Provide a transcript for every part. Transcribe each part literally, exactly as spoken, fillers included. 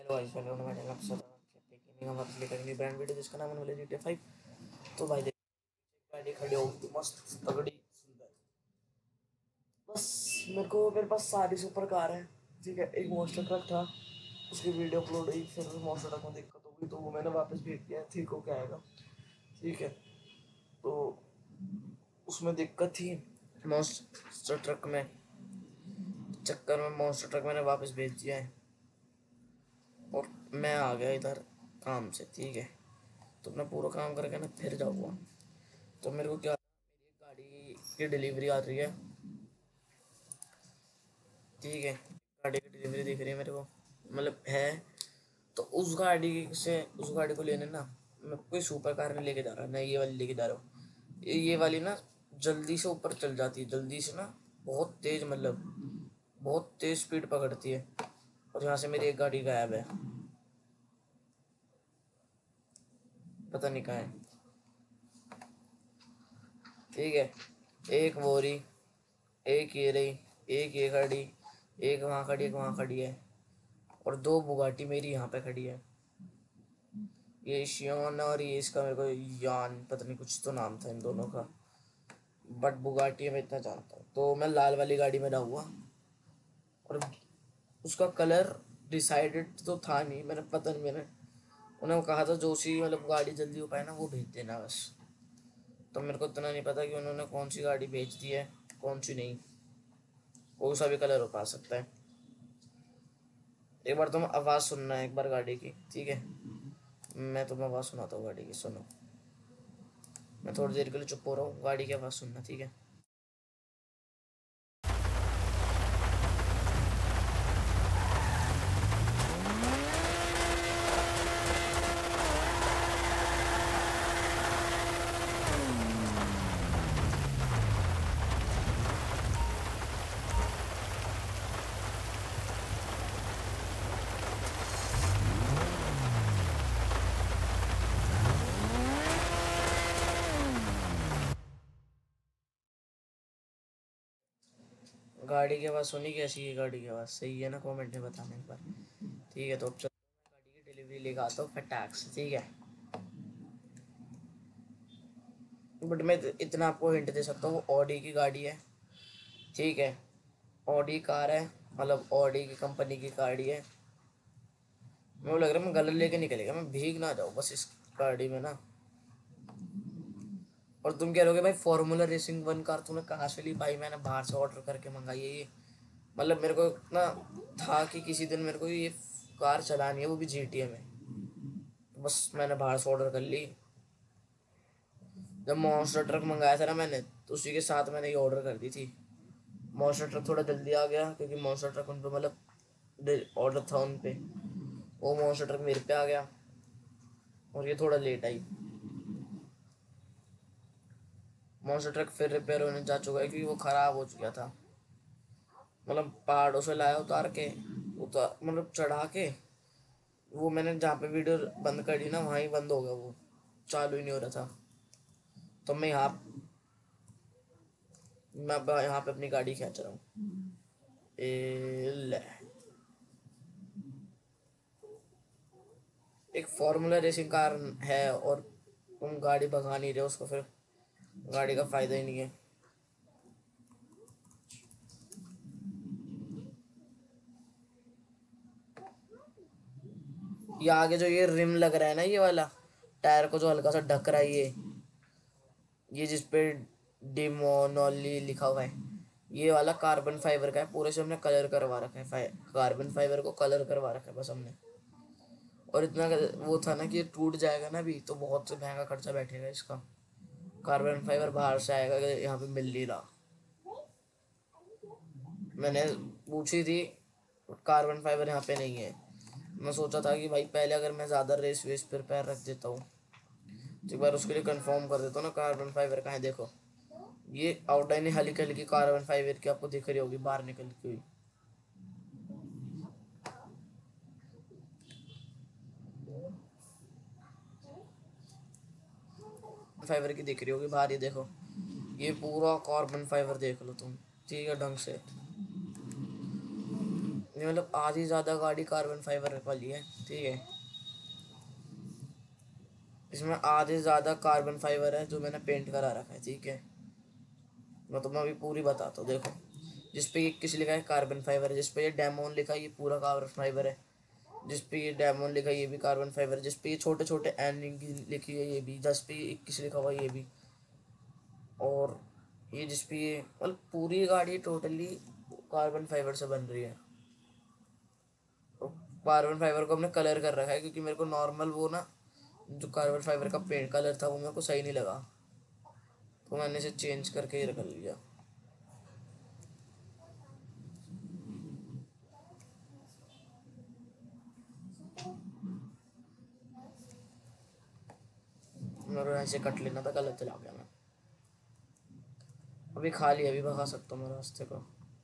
Guys welcome to my channel. आप सब gaming हम वापस लेकर आएंगे ब्रांड वीडियो जिसका नाम है जी टी ए फाइव। तो भाई देखिए गाड़ी खड़ी होगी मस्त तगड़ी सुंदर। बस मेरे को मेरे पास सारी सुपर कार है, ठीक है। एक मॉन्स्टर ट्रक था, उसकी वीडियो अपलोड हुई, फिर मॉन्स्टर ट्रक में दिक्कत हो गई तो वो मैंने वापस भेज दिया, ठीक हो के आएगा, ठीक है। तो उसमें दिक्कत थी मॉन्स्टर ट्रक में, चक्कर में मॉन्स्टर ट्रक मैंने वापस भेज दिया है और मैं आ गया इधर काम से, ठीक है। तो अपना पूरा काम करके ना फिर जाऊँगा। तो मेरे को क्या, मेरी एक गाड़ी की डिलीवरी आ रही है, ठीक है। गाड़ी की डिलीवरी दिख रही है मेरे को, मतलब है। तो उस गाड़ी से उस गाड़ी को लेने ना मैं कोई सुपर कार नहीं लेके जा रहा, मैं ये वाली लेके जा रहा हूँ। ये ये वाली ना जल्दी से ऊपर चल जाती है, जल्दी से ना, बहुत तेज, मतलब बहुत तेज स्पीड पकड़ती है। और यहाँ से मेरी एक गाड़ी गायब है, पता नहीं कहाँ है, ठीक है। एक वो रही, एक ये रही, एक ये खड़ी, एक वहाँ खड़ी, एक वहाँ खड़ी है, और दो बुगाटी मेरी यहाँ पे खड़ी है। ये शियोन और ये इसका मेरे को यान, पता नहीं कुछ तो नाम था इन दोनों का, बट बुगाटी मैं इतना जानता हूँ। तो मैं लाल वाली गाड़ी में रहूँगा, और उसका कलर डिसाइडेड तो था नहीं, मैंने पता नहीं, मैंने उन्हें कहा था जो सी मतलब गाड़ी जल्दी हो पाए ना वो भेज देना बस। तो मेरे को इतना नहीं पता कि उन्होंने कौन सी गाड़ी भेज दी है, कौन सी नहीं, कोई सा भी कलर हो पा सकता है। एक बार तुम आवाज़ सुनना है एक बार गाड़ी की, ठीक है। मैं तुम्हें आवाज़ सुनाता हूँ गाड़ी की, सुनो। मैं थोड़ी देर के लिए चुप हो रहा हूँ, गाड़ी की आवाज़ सुनना, ठीक है। गाड़ी की आवाज़ सुनी कैसी है? गाड़ी की आवाज़ सही है ना? कमेंट में बताना एक बार, ठीक है। तो अब चलो मैं गाड़ी की डिलीवरी लेकर आता हूँ फटाक से, ठीक है। बट मैं इतना आपको हिंट दे सकता हूँ, वो ऑडी की गाड़ी है, ठीक है। ऑडी कार है, मतलब ऑडी की कंपनी की गाड़ी है। मेरे को लग रहा है मैं गलत लेके निकलेगा, मैं भीग ना जाऊँ बस इस गाड़ी में ना। और तुम कह रहोगे भाई फॉर्मूला रेसिंग वन कार तूने कहाँ से ली? भाई मैंने बाहर से ऑर्डर करके मंगाई है ये। मतलब मेरे को ना था कि किसी दिन मेरे को ये कार चलानी है, वो भी जीटीए में, तो बस मैंने बाहर से ऑर्डर कर ली। जब मॉन्स्टर ट्रक मंगाया था ना मैंने, तो उसी के साथ मैंने ये ऑर्डर कर दी थी। मॉन्स्टर ट्रक थोड़ा जल्दी आ गया क्योंकि मॉन्स्टर ट्रक उन पे मतलब ऑर्डर था उन पे, वो मॉन्स्टर ट्रक मेरे पे आ गया और ये थोड़ा लेट आई। मॉन्स्टर ट्रक फिर रिपेयर होने जा चुका है क्योंकि वो ख़राब हो चुका था। मतलब पहाड़ों से लाया उतार के, उतार मतलब चढ़ा के, वो मैंने जहाँ पे वीडियो बंद करी ना वहाँ ही बंद हो गया, वो चालू ही नहीं हो रहा था। तो मैं यहाँ मैं अब यहाँ पे अपनी गाड़ी खींच रहा हूँ। ए ले, एक फॉर्मूला रेसिंग कार है और तुम गाड़ी भगा नहीं रहे हो उसको, फिर गाड़ी का फायदा ही नहीं है। ये आगे जो ये रिम लग रहा है ना, ये वाला टायर को जो हल्का सा ढक रहा है, ये ये जिसपे डिमोनोली लिखा हुआ है, ये वाला कार्बन फाइबर का है। पूरे से हमने कलर करवा रखा है, कार्बन फाइबर को कलर करवा रखा है बस हमने। और इतना वो था ना कि ये टूट जाएगा ना भी तो बहुत महंगा खर्चा बैठेगा इसका। कार्बन फाइबर बाहर से आएगा, यहाँ पे मिल नहीं रहा। मैंने पूछी थी, कार्बन फाइबर यहाँ पे नहीं है। मैं सोचा था कि भाई पहले अगर मैं ज़्यादा रेस वेस पर पैर रख देता हूँ तो एक बार उसके लिए कंफर्म कर देता हूँ ना कार्बन फाइबर कहाँ है। देखो ये आउटलाइन है हल्की हल्की कार्बन फाइबर की, आपको दिख रही होगी बाहर निकलती हुई। फाइबर की दिख रही होगी बाहर, ये देखो, ये पूरा कार्बन फाइबर देख लो तुम, ठीक है ढंग से। ये मतलब आधी ज़्यादा गाड़ी कार्बन फाइबर वाली है, ठीक है। इसमें आधे ज़्यादा कार्बन फाइबर है जो मैंने पेंट करा रखा है, ठीक है। मैं तुम्हें अभी पूरी बताता हूँ, देखो। जिस पे ये किस लिखा है कार्बन फाइबर है, जिस पे ये डेमोन लिखा है ये पूरा कार्बन फाइबर है, जिस पे ये डेमोन लिखा है ये भी कार्बन फाइबर है, जिस पे ये छोटे छोटे एन लिखी है ये भी, जिस पे ये इक्कीस लिखा हुआ ये भी, और ये जिस पे ये मतलब पूरी गाड़ी टोटली कार्बन फाइबर से बन रही है। कार्बन फाइबर को हमने कलर कर रखा है क्योंकि मेरे को नॉर्मल वो ना जो कार्बन फाइबर का पेंट कलर था वो मेरे को सही नहीं लगा, तो मैंने इसे चेंज करके ही रख लिया। मेरे ऐसे कट लेना था, गलत चला गया मैं। अभी खाली अभी भगा सकता हूँ मैं रास्ते को।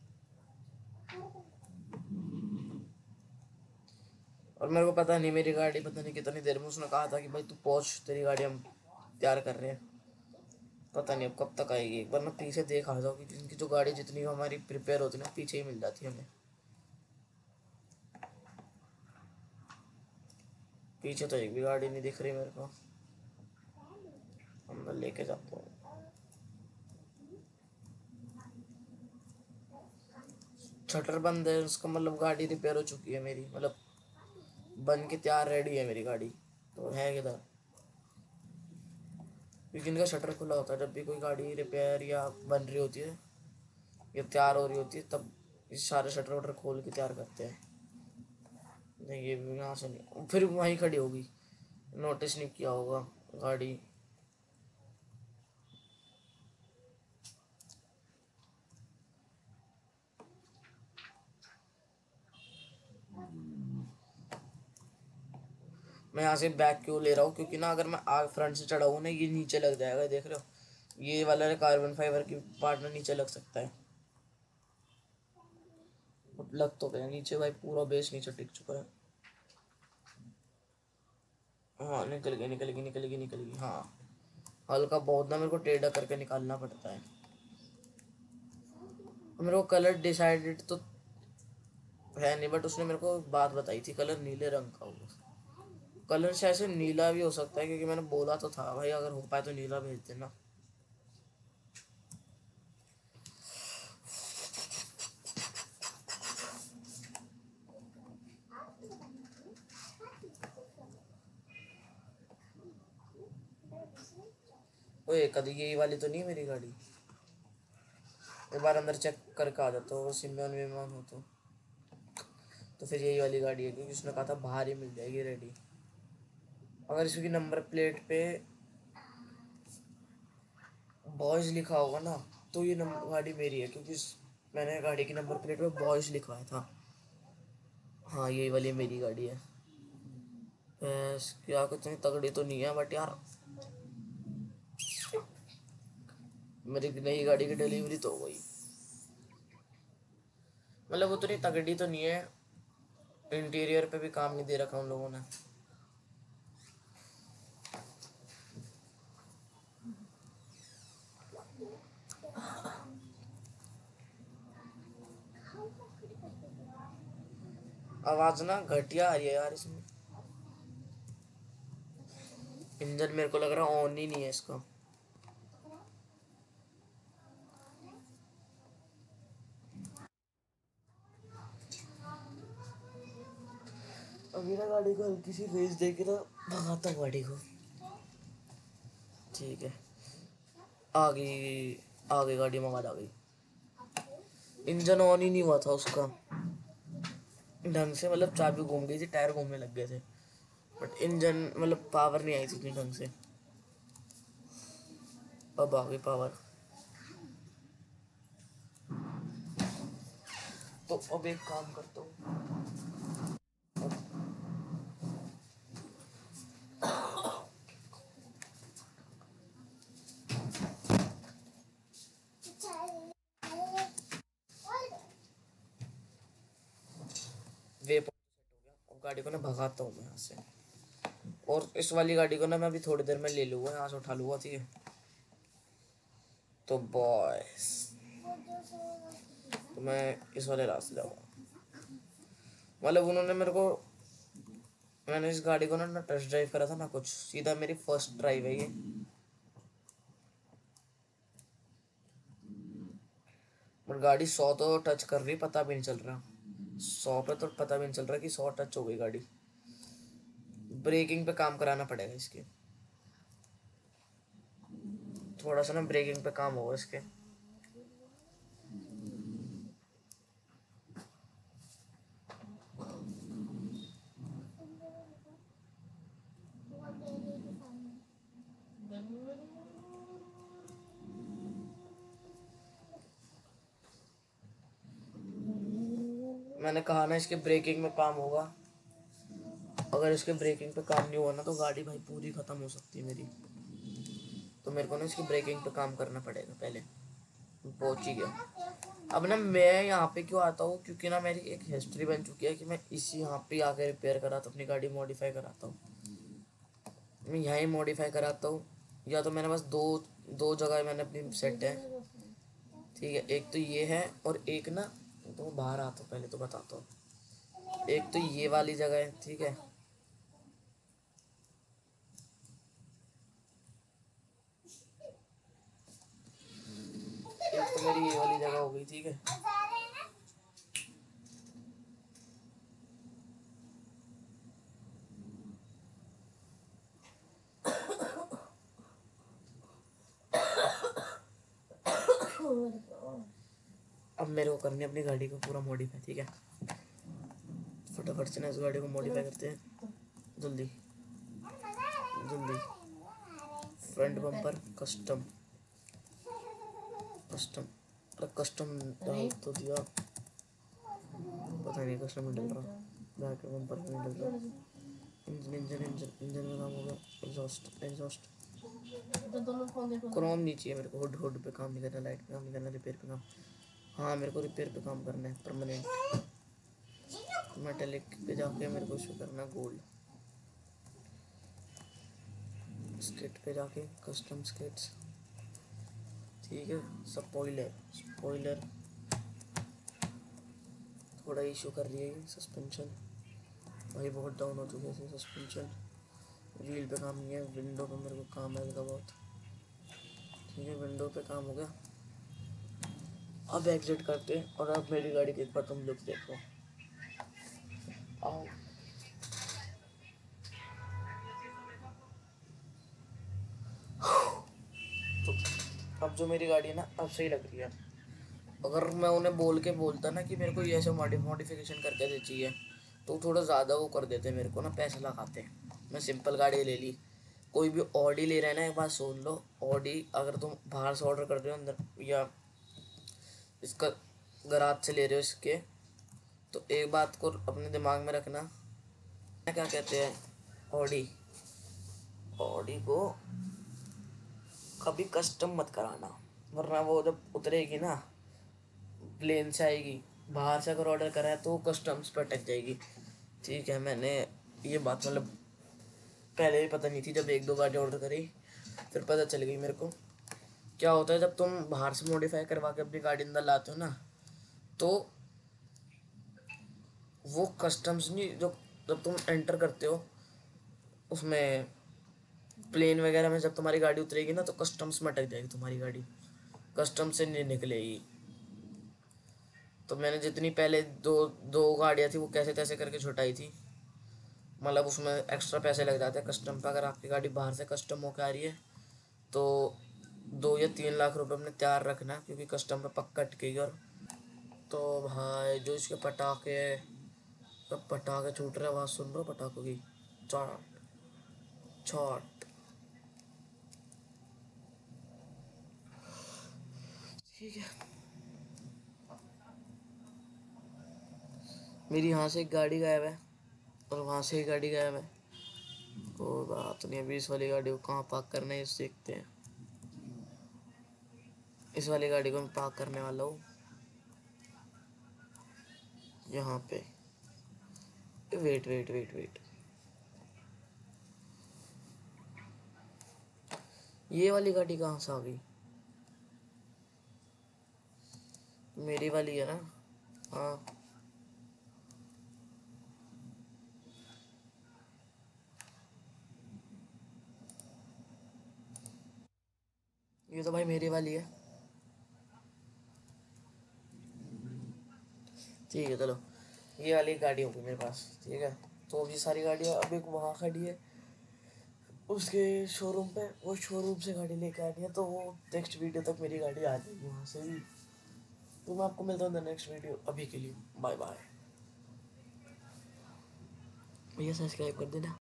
और मेरे को पता नहीं मेरी गाड़ी पता नहीं कितनी देर में, उसने कहा था कि भाई तू पहुँच, तेरी गाड़ी हम तैयार कर रहे हैं। पता नहीं अब कब तक आएगी। एक बार मैं पीछे देख आ जाऊँ क्योंकि इनकी जो गाड़ी जितनी हमारी प्रिपेयर होती है ना पीछे ही मिल जाती है हमें। पीछे तो एक भी गाड़ी नहीं दिख रही मेरे को। अंदर लेके जाता हूँ। शटर बंद है, उसका मतलब गाड़ी रिपेयर हो चुकी है मेरी, मतलब बन के तैयार रेडी है मेरी गाड़ी। तो है किधर, क्योंकि इनका शटर खुला होता है जब भी कोई गाड़ी रिपेयर या बन रही होती है या तैयार हो रही होती है, तब इस सारे शटर वटर खोल के तैयार करते हैं। नहीं ये भी यहाँ से नहीं, फिर वहीं खड़ी होगी, नोटिस नहीं किया होगा गाड़ी। मैं यहाँ से बैक क्यों ले रहा हूँ, क्योंकि ना अगर मैं आग फ्रंट से चढ़ाऊँ ना ये नीचे लग जाएगा, देख रहे हो ये वाला कार्बन फाइबर की पार्ट ना नीचे लग सकता है। लग तो गया नीचे भाई, पूरा बेस नीचे टिक चुका है। हाँ निकल गई निकल गई निकल गई निकल गई हाँ। हल्का बहुत ना मेरे को टेढ़ा करके निकालना पड़ता है। मेरे को कलर डिसाइडेड तो है नहीं, बट उसने मेरे को बात बताई थी कलर नीले रंग का होगा। कलर शायद से नीला भी हो सकता है क्योंकि मैंने बोला तो था भाई अगर हो पाए तो नीला भेज देना। ओए कभी यही वाली तो नहीं है मेरी गाड़ी। एक बार अंदर चेक करके आ जाता हो सिमरन विमान हो तो तो फिर यही वाली गाड़ी है क्योंकि उसने कहा था बाहर ही मिल जाएगी रेडी। अगर इसकी नंबर प्लेट पे बॉयज लिखा होगा ना तो ये नंबर गाड़ी मेरी है, क्योंकि मैंने गाड़ी की नंबर प्लेट पे बॉयज लिखवाया था। हाँ यही वाली मेरी गाड़ी है। बस क्या कुछ नहीं तगड़ी तो नहीं है बट यार मेरी नई गाड़ी की डिलीवरी तो हो गई। मतलब उतनी तगड़ी तो नहीं है, इंटीरियर पे भी काम नहीं दे रखा उन लोगों ने। आवाज ना घटिया आ रही है यार इसमें। इंजन मेरे को लग रहा है ऑन ही नहीं है इसका। अभी ना गाड़ी को हल्की सी रेस दे के ना भगाता हूँ गाड़ी को। ठीक है आ गई, आ गई गाड़ी में आवाज आ गई। इंजन ऑन ही नहीं हुआ था उसका ढंग से, मतलब चाबी घूम गई थी, टायर घूमने लग गए थे, बट इंजन मतलब पावर नहीं आई थी इतनी ढंग से। अब आ गई पावर। तो अब एक काम करता हूँ, वे पॉइंट सेट हो गया। अब गाड़ी को ना भगाता हूँ मैं यहाँ से, और इस वाली गाड़ी को ना मैं अभी थोड़ी देर में ले लूँगा, यहाँ से उठा लूँगा, ठीक है। तो बॉयस तो मैं इस वाले रास्ते जाऊँगा। मतलब उन्होंने मेरे को, मैंने इस गाड़ी को ना ना टेस्ट ड्राइव करा था ना कुछ, सीधा मेरी फर्स्ट ड्राइव है ये। पर गाड़ी सौ तो टच कर रही, पता भी नहीं चल रहा। सौ पे तो पता भी नहीं चल रहा कि सौ टच हो गई गाड़ी। ब्रेकिंग पे काम कराना पड़ेगा इसके, थोड़ा सा ना ब्रेकिंग पे काम होगा इसके। मैंने कहा ना इसके ब्रेकिंग में काम होगा, अगर इसके ब्रेकिंग पे काम नहीं हुआ ना तो गाड़ी भाई पूरी खत्म हो सकती है मेरी। तो मेरे को ना इसकी ब्रेकिंग पे काम करना पड़ेगा पहले। पहुंच ही गया। अब ना मैं यहाँ पे क्यों आता हूँ, क्योंकि ना मेरी एक हिस्ट्री बन चुकी है कि मैं इसी यहाँ पे आके रिपेयर कराता हूँ, अपनी गाड़ी मॉडिफाई कराता हूँ। मैं यहाँ ही मॉडिफाई कराता हूँ, या तो मैंने बस दो दो जगह मैंने अपनी सेट है, ठीक है। एक तो ये है और एक ना, तो बाहर आता हूँ पहले तो बताता हूँ। एक तो ये वाली जगह है, ठीक है। एक तो मेरी ये वाली जगह हो गई, ठीक है। अब मेरे को करनी है अपनी गाड़ी को पूरा मॉडिफाई, ठीक है। फटाफट से ना इस गाड़ी को मॉडिफाई करते हैं, जल्दी जल्दी। Front bumper custom, custom custom डाल तो दिया, पता नहीं कस्टम में डल रहा, बैक बम्पर में डल रहा। इंजन इंजन इंजन इंजन में काम होगा। एग्जॉस्ट एग्जॉस्ट क्रोम नहीं चाहिए मेरे को, हुड हुड पे काम नहीं करना, लाइट पे काम नहीं करना, रिपेयर पे काम। हाँ मेरे को रिपेयर पे काम करना है परमानेंट। मेटेलिक पे जाके मेरे को शो करना गोल्ड। स्केट पे जाके कस्टम स्केट्स, ठीक है। स्पॉइलर स्पॉइलर थोड़ा इशू कर रही है। सस्पेंशन भाई बहुत डाउन हो चुके हैं सस्पेंशन। व्हील पे काम नहीं है, विंडो पे मेरे को काम है बहुत, ठीक है। विंडो पे काम हो गया। अब एग्जिट करते हैं और अब मेरी गाड़ी के एक बार तुम लोग देखो, आओ। तो अब जो मेरी गाड़ी है ना अब सही लग रही है। अगर मैं उन्हें बोल के बोलता ना कि मेरे को ये ऐसे मॉडिफिकेशन करके दे चाहिए, तो थोड़ा ज़्यादा वो कर देते मेरे को ना, पैसे लगाते। मैं सिंपल गाड़ी ले ली। कोई भी ऑडी ले रहा है ना, एक बात सुन लो, ऑडी अगर तुम बाहर से ऑर्डर कर रहे हो अंदर या इसका गराज से ले रहे हो इसके, तो एक बात को अपने दिमाग में रखना, क्या कहते हैं, ऑडी ऑडी को कभी कस्टम मत कराना, वरना वो जब उतरेगी ना प्लेन से आएगी, बाहर से अगर ऑर्डर करा है तो कस्टम्स पर अटक जाएगी, ठीक है। मैंने ये बात मतलब पहले भी पता नहीं थी, जब एक दो गाड़ी ऑर्डर करी फिर पता चल गई मेरे को। क्या होता है जब तुम बाहर से मॉडिफाई करवा के अपनी गाड़ी अंदर लाते हो ना, तो वो कस्टम्स नहीं, जो जब तुम एंटर करते हो उसमें प्लेन वगैरह में, जब तुम्हारी गाड़ी उतरेगी ना तो कस्टम्स में अटक जाएगी तुम्हारी गाड़ी, कस्टम से नहीं निकलेगी। तो मैंने जितनी पहले दो दो गाड़ियाँ थी वो कैसे तैसे करके छुटाई थी, मतलब उसमें एक्स्ट्रा पैसे लग जाते हैं कस्टम पे। अगर आपकी गाड़ी बाहर से कस्टम होकर आ रही है तो दो या तीन लाख रुपए अपने तैयार रखना, क्योंकि कस्टम पे पक्का अटकेगी। और तो भाई जो इसके पटाखे, सब पटाखे छूट रहे, आवाज़ सुन रहे हो पटाखों की, चाट छाट, ठीक है। मेरी यहाँ से एक गाड़ी गायब है और वहाँ से एक गाड़ी गायब है, कोई बात नहीं। अभी इस वाली गाड़ी को कहाँ पार्क करना है ये देखते हैं। इस वाली गाड़ी को मैं पार्क करने वाला हूँ यहाँ पे। वेट वेट वेट वेट, ये वाली गाड़ी कहाँ से आ गई, मेरी वाली है ना, हाँ। ये तो भाई मेरी वाली है। ठीक है चलो, ये वाली गाड़ी होगी मेरे पास। ठीक है, तो अभी सारी गाड़ियाँ, अब एक वहाँ खड़ी है उसके शोरूम पे, वो शोरूम से गाड़ी लेके आनी है, तो वो नेक्स्ट वीडियो तक मेरी गाड़ी आ जाएगी वहाँ से भी। तो मैं आपको मिलता हूँ नेक्स्ट वीडियो, अभी के लिए बाय बाय। भैया सब्सक्राइब कर देना।